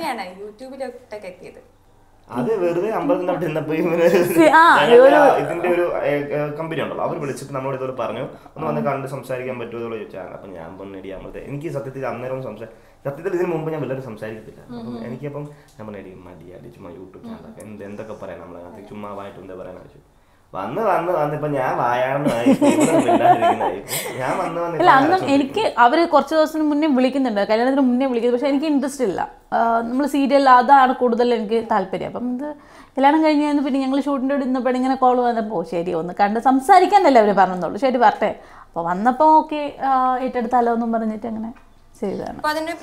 എങ്ങനെയാണ് യൂട്യൂബിലോട്ടൊക്കെ എത്തിയത്? അത് വെറുതെ അമ്പലത്തിന്റെ അവിടെ നിന്നപ്പോ ഇതിന്റെ ഒരു കമ്പനി ഉണ്ടല്ലോ, അവർ വിളിച്ചിട്ട് നമ്മളോട് ഇതുപോലെ പറഞ്ഞു ഒന്ന് വന്ന് കണ്ട് സംസാരിക്കാൻ പറ്റുമോ എന്ന് ചോദിച്ചാണ്. അപ്പൊ ഞാൻ പറഞ്ഞിടി അമ്പലത്തെ എനിക്ക് സത്യത്തിൽ അന്നേരം സത്യത്തിൽ ഇതിന് മുമ്പ് ഞാൻ വല്ലവരും സംസാരിക്കത്തില്ല. അപ്പം എനിക്കപ്പം ഞാൻ പറഞ്ഞിടി മടിയാടി ചുമ്മാ യൂട്യൂബ് ചാനലൊക്കെ എന്തൊക്കെ പറയാം നമ്മളതിനകത്ത് ചുമ്മാ വായിട്ട് എന്താ പറയാൻ വെച്ചു വന്നിപ്പോ ഞാൻ വായാണെന്നായി ഞാൻ അന്ന് എനിക്ക് അവര് കുറച്ച് ദിവസത്തിന് മുന്നേ വിളിക്കുന്നുണ്ട്, കല്യാണത്തിന് മുന്നേ വിളിക്കുന്നത്. പക്ഷെ എനിക്ക് ഇൻട്രസ്റ്റ് ഇല്ല. നമ്മൾ സീരിയൽ അതാണ് കൂടുതൽ എനിക്ക് താല്പര്യം. അപ്പം ഇത് കല്യാണം കഴിഞ്ഞ് കഴിഞ്ഞാൽ പിന്നെ ഞങ്ങൾ ഷൂട്ടിൻ്റെ കൂടെ ഇന്നപ്പോൾ ഇങ്ങനെ കോൾ വന്നപ്പോൾ ശരി ഒന്ന് കണ്ട് സംസാരിക്കാനല്ലേ അവർ പറഞ്ഞുള്ളൂ, ശരി വരട്ടെ. അപ്പോൾ വന്നപ്പോൾ ഓക്കെ ഏറ്റെടുത്താലോ എന്നും പറഞ്ഞിട്ട് അങ്ങനെ ചെയ്തതാണ്.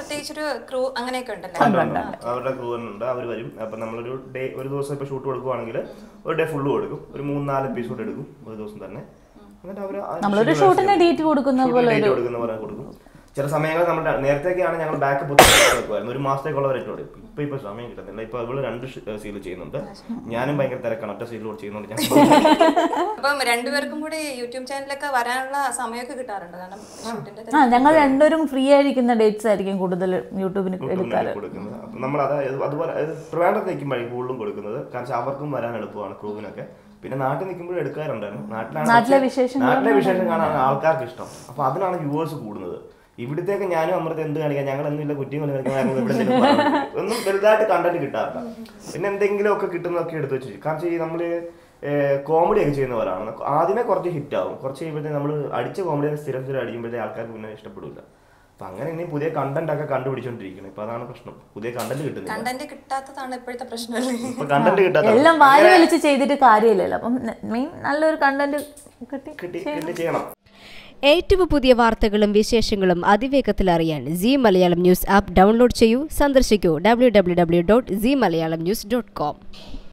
അവരുടെ ക്രൂ ഉണ്ട്, അവർ വരും. അപ്പൊ നമ്മളൊരു ഡേ ഒരു ദിവസം ഇപ്പൊ ഷൂട്ട് കൊടുക്കുവാണെങ്കിൽ ഒരു ഡേ ഫുള്ള് കൊടുക്കും, ഒരു 3-4 എപ്പിസോഡ് എടുക്കും ഒരു ദിവസം തന്നെ. എന്നിട്ട് അവര് നമ്മളൊരു ഷൂട്ടിന് ഡേറ്റ് കൊടുക്കുന്ന പോലെ കൊടുക്കും. ചില സമയങ്ങൾ നമ്മുടെ നേരത്തേക്കാണ് ഞങ്ങൾ ബാക്കപ്പ് വെക്കുമായിരുന്നു, ഒരു മാസത്തേക്കുള്ള റേറ്റ് കൊടുക്കും. ഇപ്പൊ സമയം കിട്ടുന്നില്ല. ഇപ്പൊ അവള് 2 സീരിയൽ ചെയ്യുന്നുണ്ട്, ഞാനും ഭയങ്കര തിരക്കാണ്, ഒറ്റ സീരിയൽ ചെയ്യുന്നുണ്ട് ഞാൻ. അപ്പം രണ്ടുപേർക്കും കൂടി യൂട്യൂബ് ചാനലൊക്കെ വരാനുള്ള സമയമൊക്കെ കിട്ടാറുണ്ട്? കാരണം ഞങ്ങൾ രണ്ടുപേരും ഫ്രീ ആയിരിക്കുന്ന ഡേറ്റ്സ് ആയിരിക്കും കൂടുതൽ യൂട്യൂബിന് എടുക്കാറ്. നമ്മൾ അതുപോലെ ട്രിവാൻഡ്രത്ത് നിൽക്കുമ്പോഴായിരിക്കും കൂടുതലും കൊടുക്കുന്നത്, കാരണം അവർക്കും വരാൻ എളുപ്പമാണ് ക്രൂവിനൊക്കെ. പിന്നെ നാട്ടിൽ നിൽക്കുമ്പോഴും എടുക്കാറുണ്ടായിരുന്നു. നാട്ടിലെ വിശേഷം കാണാൻ ആൾക്കാർക്ക് ഇഷ്ടം, അപ്പൊ അതിനാണ് വ്യൂവേഴ്സ് കൂടുന്നത്. ഇവിടത്തേക്ക് ഞാനും അമൃത എന്ത് കാണിക്കാം, ഞങ്ങൾ എന്തെങ്കിലും കുറ്റിയും ഒന്നും വലുതായിട്ട് കണ്ടന്റ് കിട്ടാറില്ല. പിന്നെ എന്തെങ്കിലും ഒക്കെ കിട്ടുന്നതൊക്കെ എടുത്ത് വെച്ചു. കാരണം ഈ നമ്മള് കോമഡി ഒക്കെ ചെയ്യുന്നവരാണ്. ആദ്യമേ കുറച്ച് ഹിറ്റ് ആവും, കുറച്ച് കഴിയുമ്പോഴത്തേക്ക് നമ്മൾ അടിച്ച കോമഡി സ്ഥിരം അടിക്കുമ്പോഴത്തേക്ക് ആൾക്കാർക്ക് പിന്നെ ഇഷ്ടപ്പെടില്ല. അപ്പൊ അങ്ങനെ ഇനി പുതിയ കണ്ടന്റ് ഒക്കെ കണ്ടുപിടിച്ചോണ്ടിരിക്കണം. ഇപ്പൊ അതാണ് പ്രശ്നം, പുതിയ കണ്ടന്റ് കിട്ടുന്നില്ല. കണ്ടന്റ് കിട്ടാത്തതാണ് ഇപ്പോഴത്തെ പ്രശ്നം. കണ്ടന്റ് കിട്ടാത്ത എല്ലാം വാരി വലിച്ച് ചെയ്തിട്ട് കാര്യമില്ലല്ലോ. അപ്പം മെയിൻ നല്ലൊരു കണ്ടന്റ് കിട്ടി ചെയ്യണം. ഏറ്റവും പുതിയ വാർത്തകളും വിശേഷങ്ങളും അതിവേഗത്തിൽ അറിയാൻ Zee Malayalam news app download ചെയ്യൂ. സന്ദർശിക്കൂ www.zeemalayalamnews.com.